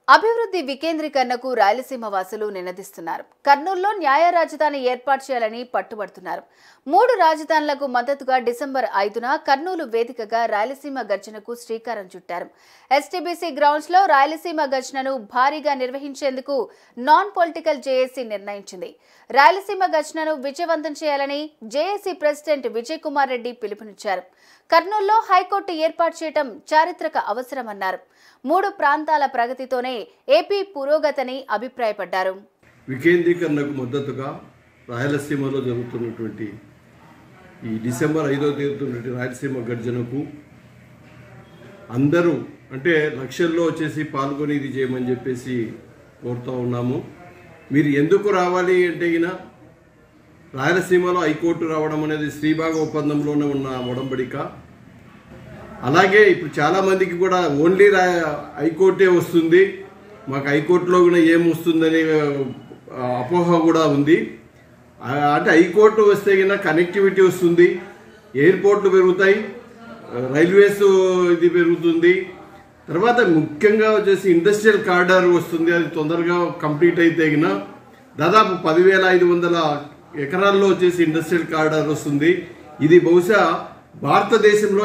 అభివృద్ధి వికేంద్రీకరణకు రాయలసీమ వాసులు నినదిస్తున్నారు. కర్నూలులో న్యాయ రాజధాని ఏర్పాటు చేయాలని పట్టుబడుతున్నారు. 3 రాజధానులకు మద్దతుగా డిసెంబర్ 5న కర్నూలు వేదికగా రాయలసీమ గర్జనకు శ్రీకారం చుట్టారు. STBC గ్రౌండ్స్ లో రాయలసీమ గర్జనను భారీగా నిర్వహించేందుకు నాన్ పొలిటికల్ జేఏసీ నిర్ణయించింది. రాయలసీమ గర్జనను విజయవంతం చేయాలని జేఏసీ ప్రెసిడెంట్ విజయ్ కుమార్ రెడ్డి పిలుపునిచ్చారు. కర్నూలులో హైకోర్టు ఏర్పాటు చేయడం చారిత్రక అవసరమన్నారు. 3 ప్రాంతాల ప్రగతితోనే ఏపీ పురోగతిని అభిప్రాయపడ్డారు. వికేంద్రీకరణకు మద్దతుగా రాయలసీమలో జరుగుతున్నటువంటి ఈ డిసెంబర్ 5వ తేదీ రాయలసీమ గర్జనకు అందరూ అంటే లక్షల్లో వచ్చేసి పాల్గొని ఇది చేయమని చెప్పేసి కోరుతూ ఉన్నాము. మీరు ఎందుకు రావాలి అంటే రాయలసీమలో హైకోర్టు రావడం అనేది శ్రీభాగ ఒప్పందంలోనే ఉన్న ఒడంబడిక. అలాగే ఇప్పుడు చాలామందికి కూడా ఓన్లీ హైకోర్టే వస్తుంది, మాకు హైకోర్టులో కూడా ఏం వస్తుందనే అపోహ కూడా ఉంది. అంటే హైకోర్టు వస్తే కన్నా కనెక్టివిటీ వస్తుంది, ఎయిర్పోర్ట్లు పెరుగుతాయి, రైల్వేస్ ఇది పెరుగుతుంది, తర్వాత ముఖ్యంగా వచ్చేసి ఇండస్ట్రియల్ కారిడార్ వస్తుంది. అది తొందరగా కంప్లీట్ అయితే కన్నా దాదాపు 10,500 ఎకరాల్లో వచ్చేసి ఇండస్ట్రియల్ కారిడార్ వస్తుంది. ఇది బహుశా భారతదేశంలో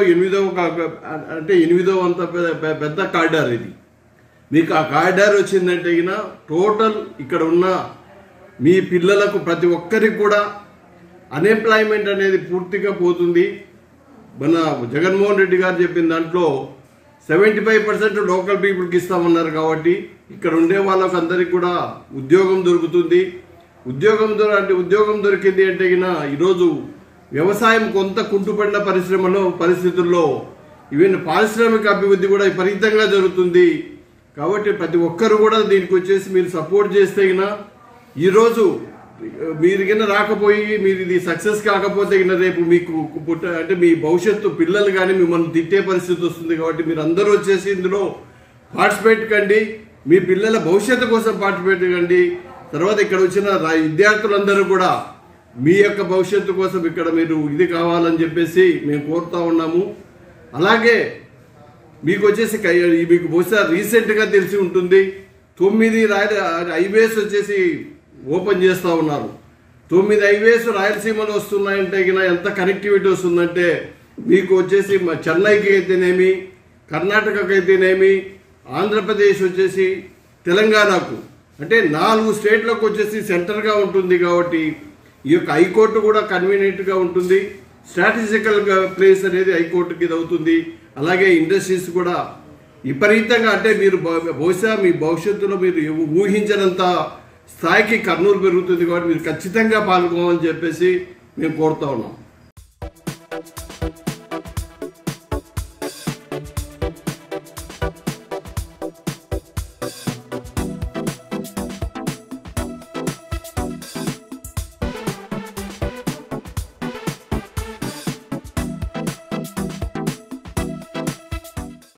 8వ అంత పెద్ద కారిడార్ ఇది. మీకు ఆ కారిడార్ వచ్చిందంటే టోటల్ ఇక్కడ ఉన్న మీ పిల్లలకు ప్రతి ఒక్కరికి కూడా అన్ఎంప్లాయ్మెంట్ అనేది పూర్తిగా పోతుంది. మన జగన్మోహన్ రెడ్డి గారు చెప్పిన దాంట్లో 75% లోకల్ పీపుల్కి ఇస్తామన్నారు. కాబట్టి ఇక్కడ ఉండే వాళ్ళకు అందరికి కూడా ఉద్యోగం దొరుకుతుంది. ఉద్యోగం దొరికింది అంటే ఈరోజు వ్యవసాయం కొంత కుంటుపడిన పరిస్థితుల్లో ఈవెన్ పారిశ్రామిక అభివృద్ధి కూడా విపరీతంగా జరుగుతుంది. కాబట్టి ప్రతి ఒక్కరు కూడా దీనికి వచ్చేసి మీరు సపోర్ట్ చేస్తే ఈరోజు మీరు కింద రాకపోయి మీరు ఇది సక్సెస్ కాకపోతే రేపు మీకు అంటే మీ భవిష్యత్తు పిల్లలు కానీ మిమ్మల్ని తిట్టే పరిస్థితి వస్తుంది. కాబట్టి మీరు అందరూ వచ్చేసి ఇందులో పార్టిసిపేట్ కండి, మీ పిల్లల భవిష్యత్తు కోసం పార్టిసిపేట్ కండి. తర్వాత ఇక్కడ వచ్చిన విద్యార్థులందరూ కూడా మీ యొక్క భవిష్యత్తు కోసం ఇక్కడ మీరు ఇది కావాలని చెప్పేసి మేము కోరుతా ఉన్నాము. అలాగే మీకు వచ్చేసి మీకు బహుశా రీసెంట్గా తెలిసి ఉంటుంది 9 హైవేస్ వచ్చేసి ఓపెన్ చేస్తూ ఉన్నారు. 9 హైవేస్ రాయలసీమలో వస్తున్నాయంటే ఎంత కనెక్టివిటీ వస్తుందంటే మీకు వచ్చేసి చెన్నైకి అయితేనేమి, కర్ణాటకకి అయితేనేమి, ఆంధ్రప్రదేశ్ వచ్చేసి తెలంగాణకు అంటే 4 స్టేట్లకు వచ్చేసి సెంటర్గా ఉంటుంది. కాబట్టి ఈ యొక్క హైకోర్టు కూడా కన్వీనియంట్గా ఉంటుంది. స్ట్రాటజికల్ ప్లేస్ అనేది హైకోర్టుకి ఇది అవుతుంది. అలాగే ఇండస్ట్రీస్ కూడా విపరీతంగా అంటే మీరు బహుశా మీ భవిష్యత్తులో మీరు ఊహించినంత స్థాయికి కర్నూలు పెరుగుతుంది. కాబట్టి మీరు ఖచ్చితంగా పాల్గొనాలని చెప్పేసి మేము కోరుతా ఉన్నాం.